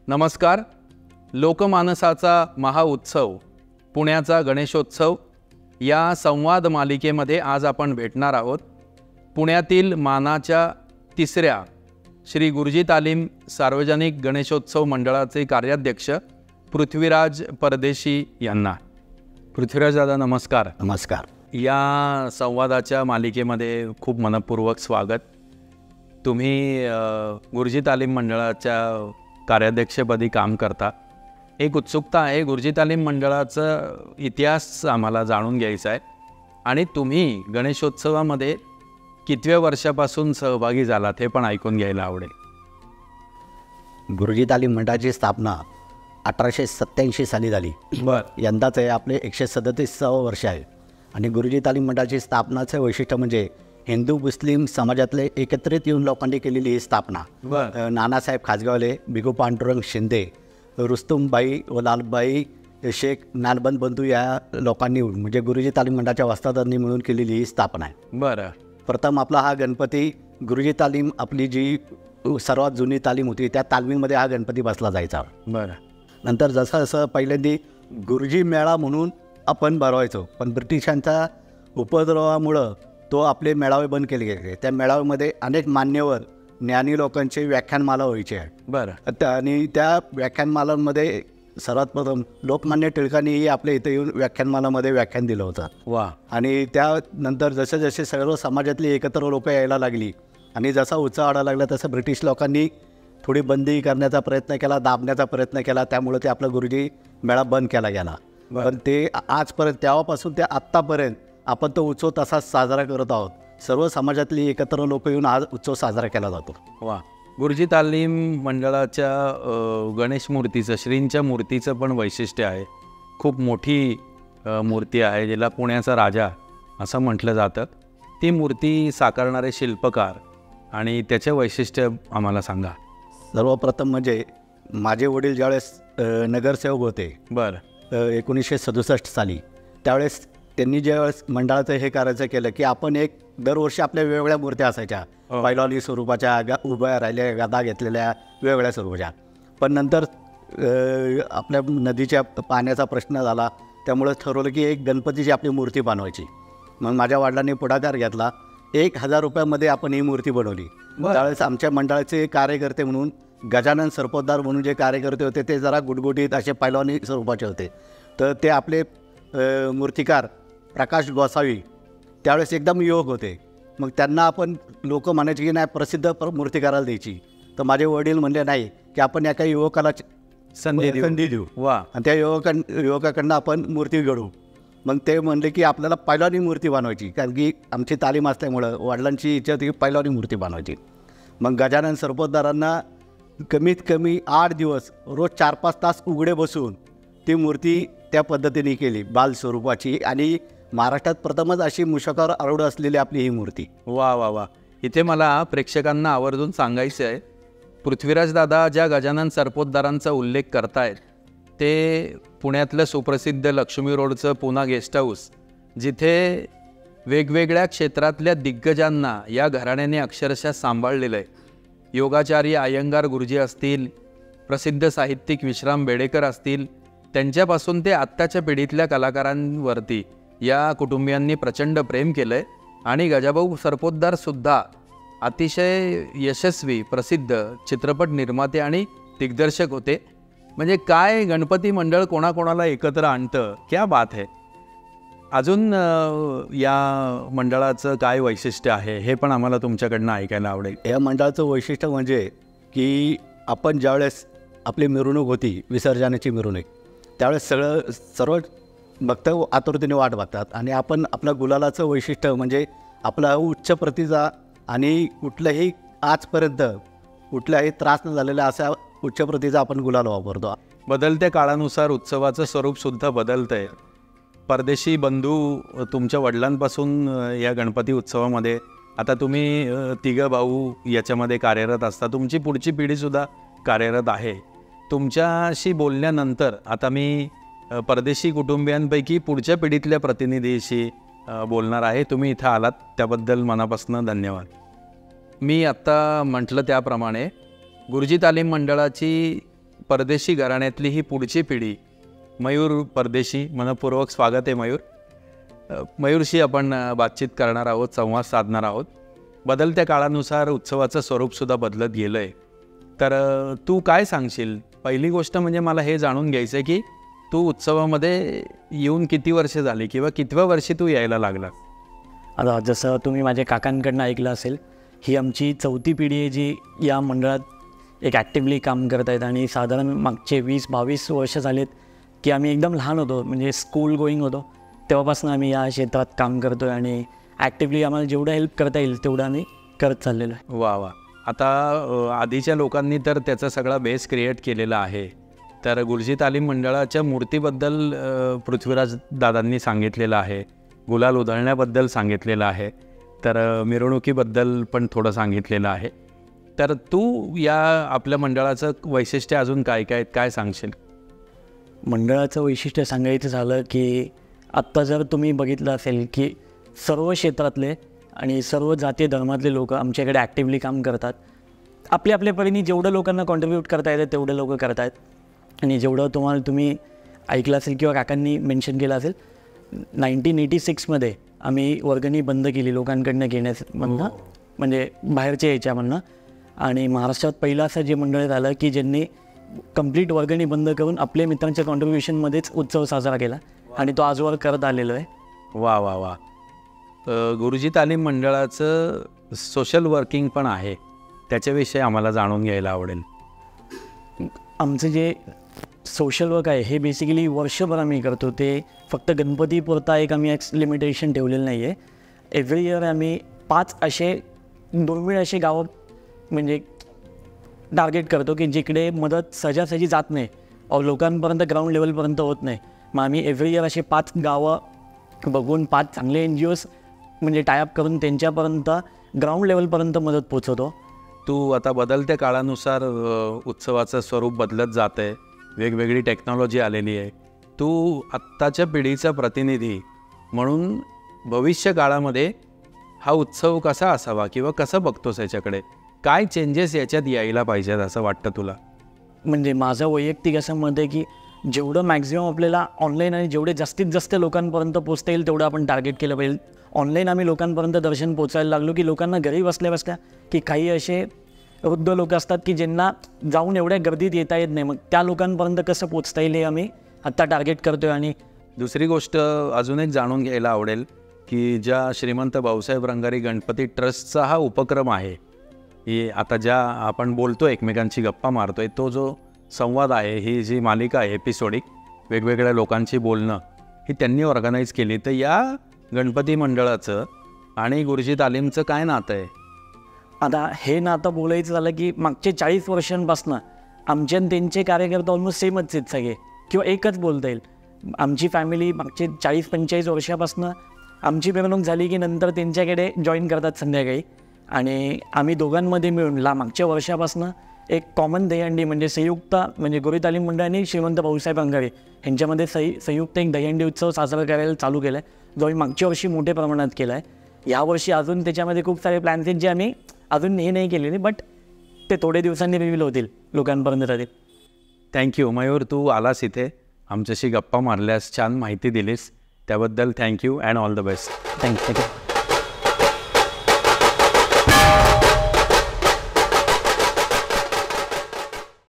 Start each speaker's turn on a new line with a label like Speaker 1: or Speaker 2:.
Speaker 1: नमस्कार. लोकमानसाचा महाउत्सव पुण्याचा गणेशोत्सव या संवाद मालिकेमध्ये आज आपण भेटणार आहोत. पुण्यातील मानाच्या तिसऱ्या श्री गुरुजी तालीम सार्वजनिक गणेशोत्सव मंडळाचे कार्याध्यक्ष पृथ्वीराज परदेशी यांना. पृथ्वीराज दादा नमस्कार.
Speaker 2: नमस्कार.
Speaker 1: या संवादाच्या मालिकेमध्ये खूप मनपूर्वक स्वागत. तुम्ही गुरुजी तालीम मंडळाच्या कार्याध्यक्षपदी काम करता. एक उत्सुकता आहे, गुरुजी तालीम मंडळाचा इतिहास आम्हाला जाणून घ्यायचा आहे आणि तुम्ही गणेशोत्सवामध्ये कितव्या वर्षापासून सहभागी झालात हे पण ऐकून घ्यायला आवडेल.
Speaker 2: गुरुजी तालीम मंडळाची स्थापना 1887 साली झाली. यंदाच आहे आपले 137वे वर्ष आहे. आणि गुरुजी तालीम मंडळाची स्थापनाचं वैशिष्ट्य म्हणजे हिंदू मुस्लिम समाजातले एकत्रित येऊन लोकांनी केलेली ही स्थापना. नानासाहेब खाजगावले, बिगू पांडुरंग शिंदे, रुस्तुमबाई व लालबाई शेख, नानबंद बंधू या लोकांनी म्हणजे गुरुजी तालीम मंडळाच्या वस्तादारांनी मिळून केलेली ही स्थापना आहे.
Speaker 1: बरं.
Speaker 2: प्रथम आपला हा गणपती गुरुजी तालीम आपली जी सर्वात जुनी तालीम होती त्या तालमीमध्ये हा गणपती बसला जायचा.
Speaker 1: बरं.
Speaker 2: नंतर जसं जसं पहिल्यांदी गुरुजी मेळा म्हणून आपण भरवायचो, पण ब्रिटिशांच्या उपद्रवामुळं तो आपले मेळावे बंद केले गेले. त्या मेळाव्यामध्ये अनेक मान्यवर ज्ञानी लोकांचे व्याख्यानमाला व्हायचे आहे.
Speaker 1: बरं.
Speaker 2: आणि त्या व्याख्यानमालांमध्ये सर्वात प्रथम लोकमान्य टिळकांनीही आपल्या इथे येऊन व्याख्यानमालामध्ये व्याख्यान दिलं होतं.
Speaker 1: वा.
Speaker 2: आणि त्यानंतर जसे जसे सर्व समाजातली एकत्र लोकं यायला लागली आणि जसा उत्साह वाढायला लागला तसं ब्रिटिश लोकांनी थोडी बंदी करण्याचा प्रयत्न केला, दाबण्याचा प्रयत्न केला. त्यामुळे ते आपला गुरुजी मेळा बंद केला गेला. पण ते आजपर्यंत तेव्हापासून ते आत्तापर्यंत आपण तो उत्सव तसाच साजरा करत आहोत. सर्व समाजातली एकत्र लोक येऊन हा उत्सव साजरा केला जातो.
Speaker 1: वा. गुरुजी तालीम मंडळाच्या गणेश मूर्तीचं, श्रींच्या मूर्तीचं पण वैशिष्ट्य आहे. खूप मोठी मूर्ती आहे, जिला पुण्याचा राजा असं म्हटलं जातं. ती मूर्ती साकारणारे शिल्पकार आणि त्याचे वैशिष्ट्य आम्हाला सांगा.
Speaker 2: सर्वप्रथम म्हणजे माझे वडील ज्यावेळेस नगरसेवक होते.
Speaker 1: बरं.
Speaker 2: 1967 साली, त्यावेळेस त्यांनी ज्यावेळेस मंडळाचं हे करायचं केलं की आपण एक दरवर्षी आपल्या वेगवेगळ्या मूर्त्या असायच्या. पैलवानी स्वरूपाच्या, उभ्या राहिल्या, गदा घेतलेल्या, वेगवेगळ्या स्वरूपाच्या. पण नंतर आपल्या नदीच्या पाण्याचा प्रश्न झाला, त्यामुळं ठरवलं की एक गणपतीची आपली मूर्ती बनवायची. मग माझ्या वडिलांनी पुढाकार घेतला. 1000 रुपयामध्ये आपण ही मूर्ती बनवली. त्यावेळेस आमच्या मंडळाचे कार्यकर्ते म्हणून गजानन सरपोतदार म्हणून जे कार्यकर्ते होते ते जरा गुटगुटीत असे पैलवानी स्वरूपाचे होते. तर ते आपले मूर्तिकार प्रकाश गोसावी त्यावेळेस एकदम युवक होते. मग त्यांना आपण लोक म्हणायचे की नाही प्रसिद्ध मूर्तिकाराला द्यायची. तर माझे वडील म्हणले नाही की आपण एका युवकाला संधी देऊ.
Speaker 1: वा.
Speaker 2: आणि त्या युवकाकडनं आपण मूर्ती घडवू. मग ते म्हणले की आपल्याला पैलवानी मूर्ती बनवायची, कारण की आमची तालीम असल्यामुळं वडिलांची इच्छा होती की पैलवानी मूर्ती बनवायची. मग गजानन सरपोतदारांना कमीत कमी 8 दिवस रोज 4-5 तास उघडे बसून ती मूर्ती त्या पद्धतीने केली, बाल स्वरूपाची. आणि महाराष्ट्रात प्रथमच अशी मुषाकार आरूढ असलेली आपली ही मूर्ती.
Speaker 1: वा वा वा. इथे मला प्रेक्षकांना आवर्जून सांगायचं आहे, पृथ्वीराज दादा ज्या गजानन सरपोतदारांचा उल्लेख करतायत ते पुण्यातलं सुप्रसिद्ध लक्ष्मी रोडचं पुना गेस्ट हाऊस, जिथे वेगवेगळ्या क्षेत्रातल्या दिग्गजांना या घराण्याने अक्षरशः सांभाळलेलं आहे. योगाचार्य अय्यंगार गुरुजी असतील, प्रसिद्ध साहित्यिक विश्राम बेडेकर असतील, त्यांच्यापासून ते आत्ताच्या पिढीतल्या कलाकारांवरती या कुटुंबियांनी प्रचंड प्रेम केलं आहे. आणि गजाभाऊ सरपोतदारसुद्धा अतिशय यशस्वी प्रसिद्ध चित्रपट निर्माते आणि दिग्दर्शक होते. म्हणजे काय गणपती मंडळ कोणाकोणाला एकत्र आणतं, क्या बात आहे. अजून या मंडळाचं काय वैशिष्ट्य आहे हे पण आम्हाला तुमच्याकडनं ऐकायला आवडेल.
Speaker 2: या मंडळाचं वैशिष्ट्य म्हणजे की आपण ज्यावेळेस आपली मिरवणूक होती, विसर्जनाची मिरवणूक, त्यावेळेस सर्व भक्त आतुरतेने वाट बघतात. आणि आपण आपल्या गुलालाचं वैशिष्ट्य म्हणजे आपला उच्च प्रतीचा आणि कुठल्याही आजपर्यंत कुठलाही त्रास न झालेला असा उच्च प्रतीचा आपण गुलाल वापरतो.
Speaker 1: बदलत्या काळानुसार उत्सवाचं स्वरूपसुद्धा बदलतं आहे. परदेशी बंधू तुमच्या वडिलांपासून या गणपती उत्सवामध्ये, आता तुम्ही 3 भाऊ याच्यामध्ये कार्यरत असता, तुमची पुढची पिढीसुद्धा कार्यरत आहे. तुमच्याशी बोलल्यानंतर आता मी परदेशी कुटुंबियांपैकी पुढच्या पिढीतल्या प्रतिनिधीशी बोलणार आहे. तुम्ही इथं आलात त्याबद्दल मनापासून धन्यवाद. मी आत्ता म्हटलं त्याप्रमाणे गुरुजी तालीम मंडळाची परदेशी घराण्यातली ही पुढची पिढी, मयूर परदेशी, मनपूर्वक स्वागत आहे मयूर. मयूरशी आपण बातचीत करणार आहोत, संवाद साधणार आहोत. बदलत्या काळानुसार उत्सवाचं स्वरूपसुद्धा बदलत गेलं आहे. तर तू काय सांगशील? पहिली गोष्ट म्हणजे मला हे जाणून घ्यायचं आहे की तू उत्सवामध्ये येऊन किती वर्ष झाली किंवा कितव्या वर्षी तू यायला लागला?
Speaker 3: आता जसं तुम्ही माझ्या काकांकडनं ऐकलं असेल, ही आमची 4थी पिढी आहे जी या मंडळात एक ॲक्टिवली काम करत आहेत. आणि साधारण मागचे 20-22 वर्ष झालेत की आम्ही एकदम लहान होतो, म्हणजे स्कूल गोईंग होतो, तेव्हापासून आम्ही या क्षेत्रात काम करतो आहे. आणि ॲक्टिवली आम्हाला जेवढं हेल्प करता येईल तेवढं आम्ही करत चाललेलो आहे.
Speaker 1: वा वा. आता आधीच्या लोकांनी तर त्याचा सगळा बेस क्रिएट केलेला आहे. तर गुरुजी तालीम मंडळाच्या मूर्तीबद्दल पृथ्वीराज दादांनी सांगितलेलं आहे, गुलाल उधळण्याबद्दल सांगितलेलं आहे, तर मिरवणुकीबद्दल पण थोडं सांगितलेलं आहे. तर तू या आपल्या मंडळाचं वैशिष्ट्य अजून काय सांगशील?
Speaker 3: मंडळाचं वैशिष्ट्य सांगायचं झालं की आत्ता जर तुम्ही बघितलं असेल की सर्व क्षेत्रातले आणि सर्व जाती धर्मातले लोक आमच्याकडे ॲक्टिवली काम करतात. आपल्या परीने जेवढं लोकांना कॉन्ट्रीब्यूट करता येतं तेवढे लोक करत आहेत. आणि जेवढं तुम्ही ऐकलं असेल किंवा काकांनी मेन्शन केलं असेल, 1986मध्ये आम्ही वर्गणी बंद केली लोकांकडनं घेण्यामधनं, म्हणजे बाहेरच्या याच्यामधनं. आणि महाराष्ट्रात पहिलं असं जे मंडळ झालं की ज्यांनी कंप्लीट वर्गणी बंद करून आपल्या मित्रांच्या कॉन्ट्रीब्युशनमध्येच उत्सव साजरा केला आणि तो आजवर करत आलेलो आहे.
Speaker 1: वा वा वा. गुरुजी तालीम मंडळाचं सोशल वर्किंग पण आहे, त्याच्याविषयी आम्हाला जाणून घ्यायला आवडेल.
Speaker 3: आमचं जे सोशल वर्क आहे हे बेसिकली वर्षभर आम्ही करतो. ते फक्त गणपतीपुरता एक आम्ही लिमिटेशन ठेवलेलं नाही आहे. एव्हरी इयर आम्ही 5 असे दुर्मिळ असे गावं म्हणजे टार्गेट करतो की जिकडे मदत सहजासहजी जात नाही, लोकांपर्यंत ग्राउंड लेवलपर्यंत होत नाही. मग आम्ही एव्हरी इयर असे 5 गावं बघून 5 चांगले NGOs म्हणजे टायअप करून त्यांच्यापर्यंत ग्राउंड लेवलपर्यंत मदत पोचवतो.
Speaker 1: तू आता बदलत्या काळानुसार उत्सवाचं स्वरूप बदलत जातं आहे, वेगवेगळी टेक्नॉलॉजी आलेली आहे. तू आत्ताच्या पिढीचा प्रतिनिधी म्हणून भविष्य काळामध्ये हा उत्सव कसा असावा किंवा कसं बघतोस याच्याकडे? काय चेंजेस याच्यात यायला पाहिजेत असं वाटतं तुला?
Speaker 3: म्हणजे माझं वैयक्तिक असं मत आहे की जेवढं मॅक्झिमम आपल्याला ऑनलाईन आणि जेवढे जास्तीत जास्त लोकांपर्यंत पोचता येईल तेवढं आपण टार्गेट केलं पाहिजे. ऑनलाईन आम्ही लोकांपर्यंत दर्शन पोचायला लागलो की लोकांना घरी बसल्या की काही असे वृद्ध लोक असतात की ज्यांना जाऊन एवढ्या गर्दीत येता येत नाही, मग त्या लोकांपर्यंत कसं पोचता येईल हे आम्ही आत्ता टार्गेट करतो आहे. आणि
Speaker 1: दुसरी गोष्ट अजून एक जाणून घ्यायला आवडेल की ज्या श्रीमंत भाऊसाहेब रंगारी गणपती ट्रस्टचा हा उपक्रम आहे, ही आता ज्या आपण बोलतो एकमेकांची गप्पा मारतोय, तो जो संवाद आहे, ही जी मालिका आहे एपिसोडिक, वेगवेगळ्या लोकांची बोलणं, ही त्यांनी ऑर्गनाईज केली. तर या गणपती मंडळाचं आणि गुरुजी तालीमचं काय नातं आहे?
Speaker 3: आता हे नातं बोलायचं झालं की मागचे 40 वर्षांपासून आमचे आणि त्यांचे कार्यकर्ते ऑलमोस्ट सेमच आहेत सगळे, किंवा एकच बोलता येईल. आमची फॅमिली मागचे 40-45 वर्षापासून आमची मिरवणूक झाली की नंतर त्यांच्याकडे जॉईन करतात संध्याकाळी. आणि आम्ही दोघांमध्ये मिळून मागच्या वर्षापासून एक कॉमन दहीहंडी म्हणजे संयुक्त, म्हणजे गुरुजी तालीम मंडळ आणि श्रीमंत भाऊसाहेब रंगारे यांच्यामध्ये संयुक्त एक दहीहंडी उत्सव साजरा करायला चालू केला आहे, जो आम्ही मागच्या वर्षी मोठ्या प्रमाणात केला आहे. यावर्षी अजून त्याच्यामध्ये खूप सारे प्लॅन्स आहेत जे आम्ही अजून हे नाही केलेले, बट ते थोडे दिवसांनी रिव्हील होतील लोकांपर्यंत राहतील.
Speaker 1: थँक्यू मयूर, तू आलास इथे, आमच्याशी गप्पा मारल्यास, छान माहिती दिलीस, त्याबद्दल thank you and all the best.
Speaker 3: Thank you.